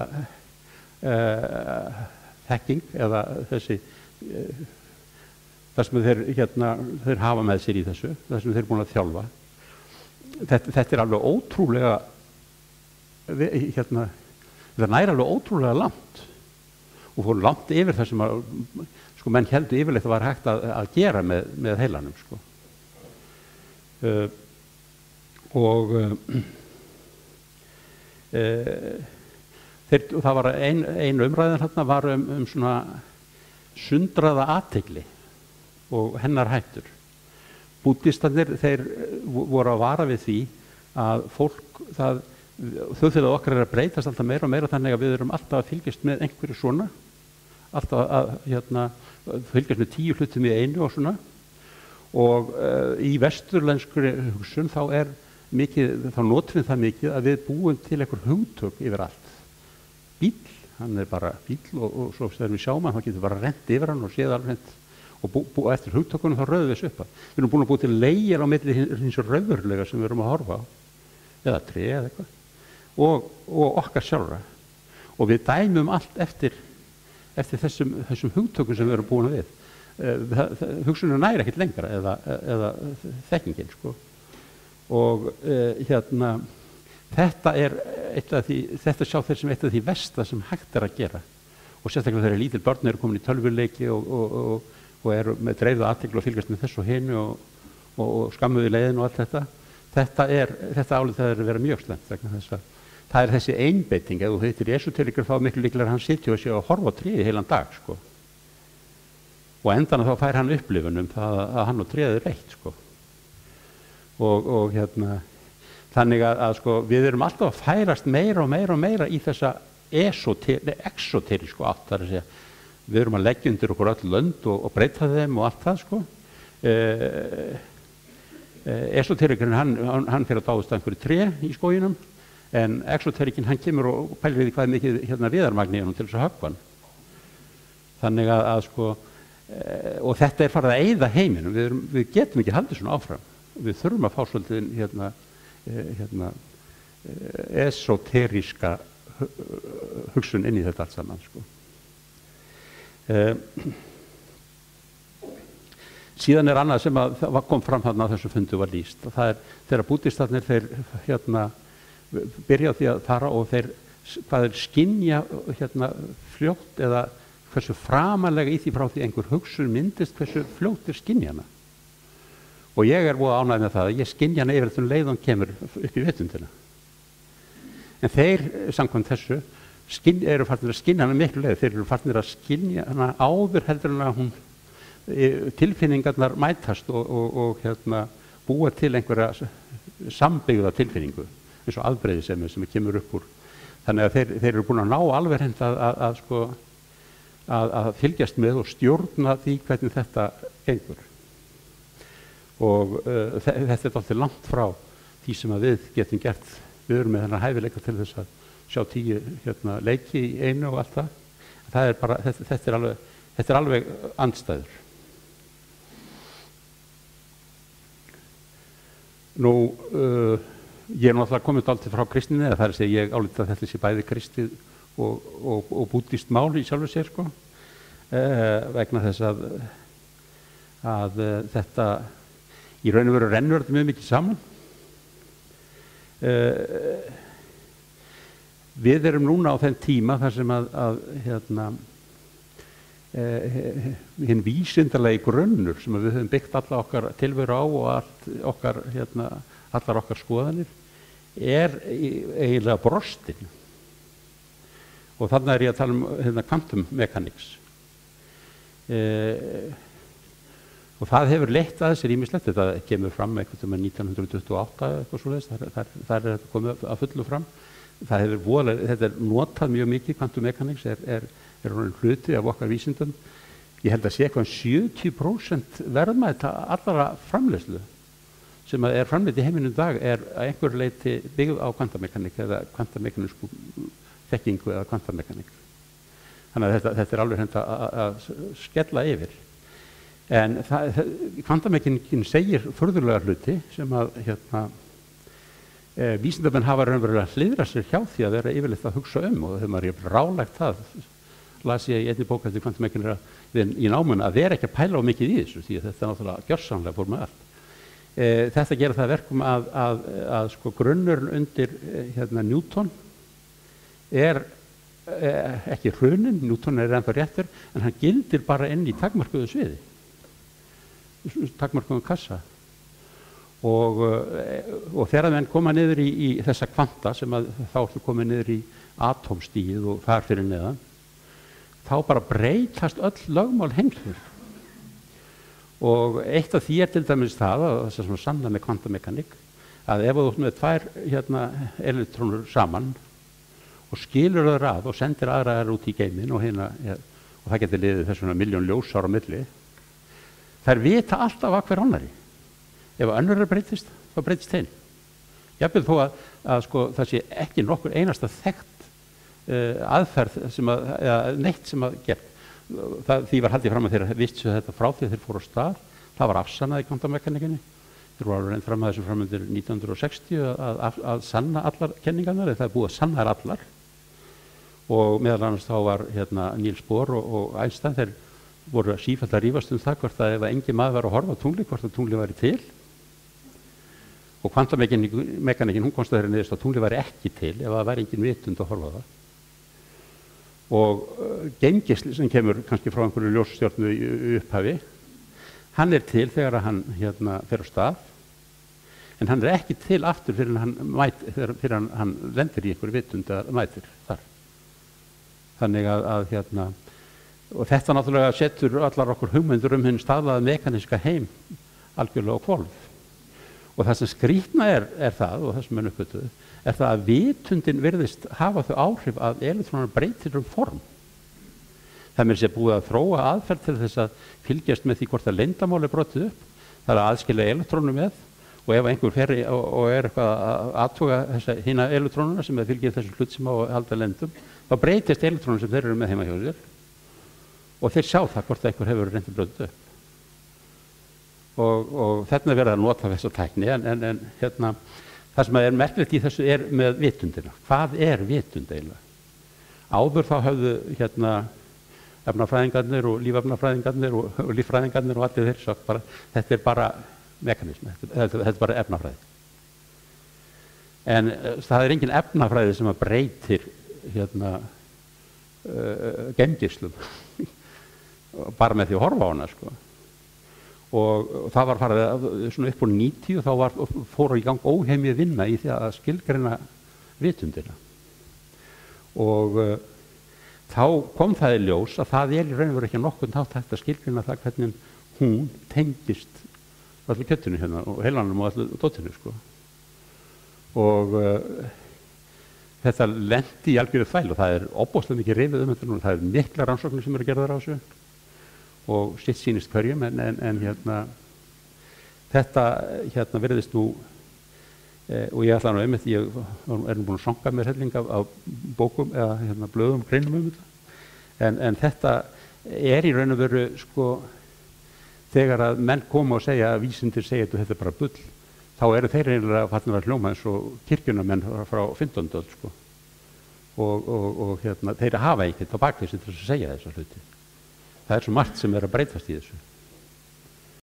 uh, þekking eða þessi, uh, það sem þeir, hérna, þeir hafa með sér í þessu, það sem þeir eru búin að þjálfa, þetta, þetta er alveg ótrúlega, hérna, þetta næri alveg ótrúlega langt og fór langt yfir það sem að sko menn heldur yfirleitt að var hægt að, að gera með, með heilanum, sko. Uh, og uh, uh, þeir, það var ein, ein umræðin hérna var um, um svona sundraða athygli og hennar hættur. Búddistarnir, þeir voru að vara við því að fólk, það, þjóðfélagið okkar er að breytast alltaf meira og meira, þannig að við erum alltaf að fylgjast með einhverju svona, alltaf að hérna, fylgjast með tíu hlutum í einu og svona. Og uh, í vesturlenskri hugsun þá er mikið, þá notum við það mikið að við búum til einhver hugtök yfir allt. Bíll, hann er bara bíll og, og svo þegar við sjáum hann, þá getur bara rent yfir hann og séð alveg hent. Og bú, bú, eftir hugtökunum þá rauðum við þessu upp að. Við erum búin að búa til leigir á milli hins raunverulega sem við erum að horfa á, eða tré eða eitthvað, og, og okkar sjálfra. Og við dæmum allt eftir, eftir þessum, þessum hugtökum sem við erum búin við. Hugsunum næri ekkert lengra eða, eða þekkingin, sko. Og uh, hérna, þetta er eitt af því, þetta sjá þeir sem eitt af því versta sem hægt er að gera. Og sérstaklega þegar lítil börn eru komin í tölvuleiki og, og, og og eru með dreifða athygli og fylgjast með þessu og hinu og, og, og skammuði leiðin og allt þetta. Þetta er, þetta álið það er að vera mjög slæmt vegna þess að það er þessi einbeiting, ef þú heitir esoterikur þá miklu líklega hann sitja og sé að horfa á tréið heilan dag, sko. Og endan þá fær hann upplifun um það að hann og tréið er eitt, sko. Og, og hérna, þannig að, að sko, við erum alltaf að færast meira og meira og meira í þessa exoterísku átt, þar að segja. Við erum að leggja undir okkur öll lönd og, og breyta þeim og allt það, sko. Eh, eh, esoterikurinn, hann, hann, hann fyrir að dáðast einhverju tré í skóginum, en exoterikinn, hann kemur og pælir við hvað mikið hérna viðarmagn í honum til þess að höggva hann. Þannig að, að sko, eh, og þetta er farið að eyða heiminum, við, erum, við getum ekki haldið svona áfram. Við þurfum að fá svolítið hérna, eh, hérna, eh, esoteríska hugsun inn í þetta allt saman, sko. Uh, síðan er annað sem að það kom fram þarna að þessu fundu var lýst. Það er þegar búddistarnir þeir hérna byrja á því að fara og þeir hvað er skynja hérna fljótt eða hversu framalega í því frá því einhver hugsun myndist hversu fljótt er skynjana. Og ég er voða ánægð með það að ég skynja hana yfir þetta leiðan kemur upp í vitundina. En þeir samkvæmt þessu Skyn, eru farnir að skynja hana miklu leið, þeir eru farnir að skynja hana áður heldur en að hún e, tilfinningarnar mætast og, og, og hérna, búa til einhverja sambyggða tilfinningu eins og afbreyðisemi sem kemur upp úr. Þannig að þeir, þeir eru búin að ná alveg hend að, að, að, sko, að, að fylgjast með og stjórna því hvernig þetta gengur. Og uh, þetta er alltaf langt frá því sem að við getum gert. Við erum með þennan hæfileika til þess að sjá tíu hérna, leiki í einu og allt það. Það er bara, þetta, þetta, er alveg, þetta er alveg andstæður. Nú, uh, ég er náttúrulega komið alltaf frá kristinni, það er að segja ég álít að þetta sé bæði kristið og, og, og búddískt mál í sjálfu sér, sko. Uh, vegna þess að, að uh, þetta í raun og veru rennur þetta mjög mikið saman. Uh, Við erum núna á þeim tíma þar sem að, að hérna, eh, hinn vísindalegi grunnur sem við höfum byggt alla okkar tilveru á og allt okkar, hérna, allar okkar skoðanir er eiginlega brostinn. Og þarna er ég að tala um hérna, quantum mechanics. Eh, og það hefur leitt að sér ýmislegt, þetta kemur fram eitthvað um nítján hundruð tuttugu og átta eitthvað svoleiðis, þar, þar, þar er þetta komið að fullu fram. Það hefur voðalega, þetta er notað mjög mikið, quantum mechanics er, er, er hluti af okkar vísindum. Ég held að sé eitthvað sjötíu prósent verðmæta allra framleiðslu sem er framleitt í heiminum í dag er að einhver leyti byggð á kvantamekanik eða kvantamekanísku þekkingu eða kvantamekanik. Þannig að þetta, þetta er alveg hend að, að skella yfir. En kvantamekanikin segir furðulega hluti sem að hérna, Eh, vísindamenn hafa raunverulega að hliðra sér hjá því að vera yfirleitt að hugsa um og þegar maður er rálægt það las ég í einni bók eftir kvantamekaniker í námun að vera ekki að pæla á mikið í þessu því að þetta er náttúrulega gjörsamlega fór með allt. Eh, þetta gerir það verkum að, að, að sko grunnurinn undir eh, hérna, Newton er eh, ekki hrunin, Newton er ennþá réttur en hann gildir bara inn í takmarkuðu sviði, takmarkuðum kassa. Og, og þegar menn koma niður í, í þessa kvanta sem að þá ertu komið niður í atómstigið og þar fyrir neðan þá bara breytast öll lögmál heimsins. Og eitt af því er til dæmis það, að þess að svona sanna með kvantamekaník, að ef þú ert með tvær hérna, elektrónur saman og skilur það að og sendir aðra út í geiminn og, hérna, ja, og það getur liðið þessuna miljón ljósár á milli, þær vita alltaf að hver annari. Ef önnur er breytist, þá breytist þeim. Jafnvel þó að, að sko, það sé ekki nokkur einasta þekkt uh, aðferð sem að, eða neitt sem að gera. Það, því var haldið fram að þeirra vissu þetta frá því að þeir fóru á stað. Það var afsannað í kvantamekanikinni. Þeir voru alveg reynd fram að þessum framöndir nítján hundruð sextíu að, að, að sanna allar kenningarnar, eða það er búið að sanna þær allar. Og meðal annars þá var hérna, Niels Bohr og, og Einstein, þeir voru sífellt að rífast um það hvort að ef engin maður var að horfa á tungli, hvort að tungli væri til. Og kvantamekanikin, hún komst að þeirra niðurst að tungli væri ekki til ef það væri engin vitund að horfa á það. Og uh, geimgeisli sem kemur kannski frá einhverju ljósstjörnu í, í upphafi, hann er til þegar hann hérna, fer á stað, en hann er ekki til aftur fyrir hann, mæt, fyrir hann, hann lendir í einhverju vitund að mætir þar. Þannig að, að hérna, og þetta náttúrulega setur allar okkur hugmyndur um hinn staðlaða mekaniska heim algjörlega á hvolf. Og það sem skrýtna er, er það, og það sem er uppgötuð, er það að vitundin virðist hafa þau áhrif að elektrónar breytir um form. Það með sér búið að þróa aðferð til þess að fylgjast með því hvort að leyndamál er brotið upp. Það er að aðskilja elektrónum með, og ef einhver fer og, og er eitthvað að aðtuga hina elektrónuna sem er fylgjað þessu hlut sem á að halda leyndum, þá breytist elektrónum sem þeir eru með heima hjá sér og þeir sjá það hvort einhver hefur reynt að brotið upp. Og, og þarna er verið að nota þessa tækni, en, en, en hérna, það sem er merkilegt í þessu er með vitundina. Hvað er vitund eiginlega? Áður þá höfðu hérna, efnafræðingarnir og lífefnafræðingarnir og, og líffræðingarnir og allir þeir sagt bara, þetta er bara mekanismi, þetta, þetta, þetta er bara efnafræði. En uh, það er engin efnafræði sem að breytir hérna, uh, geimgeislum bara með því að horfa á hana, sko. Og, og það var farið að, svona upp á níutíu, þá var, fóru í gang óheimið vinna í því að skilgreina vitundina. Og uh, þá kom það í ljós að það er í raun og veru ekki nokkurn hátt hægt að skilgreina það hvernig hún tengist allir kjöttinu hérna og heilanum og allir dóttinu, sko. Og uh, þetta lendi í algjörðu þvæl og það er ofboðslega mikið rifið um þetta núna. Það er mikla rannsóknir sem eru gerðar á þessu og sitt sýnist hverjum, en, en, en hérna, þetta hérna virðist nú, eh, og ég ætla nú einmitt, ég er nú búin að sanga mér helling af, af bókum eða hérna, blöðum, greinum um þetta, en, en þetta er í raun og veru, sko, þegar að menn koma og segja að vísindir segja að þetta er bara bull, þá eru þeir eiginlega fannir að hljóma eins og kirkjunamenn frá fimmtándu öld, sko, og, og, og hérna, þeir hafa ekkert á bakvið sem til þess að segja þessa hluti. Það er svo margt sem er að breytast í þessu.